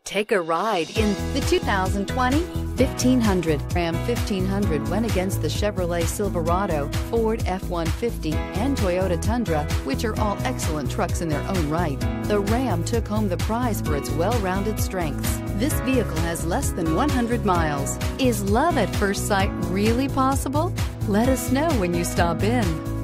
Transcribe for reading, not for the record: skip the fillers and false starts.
Take a ride in the 2020 1500. Ram 1500 went against the Chevrolet Silverado, Ford F-150, and Toyota Tundra, which are all excellent trucks in their own right. The Ram took home the prize for its well-rounded strengths. This vehicle has less than 100 miles. Is love at first sight really possible? Let us know when you stop in.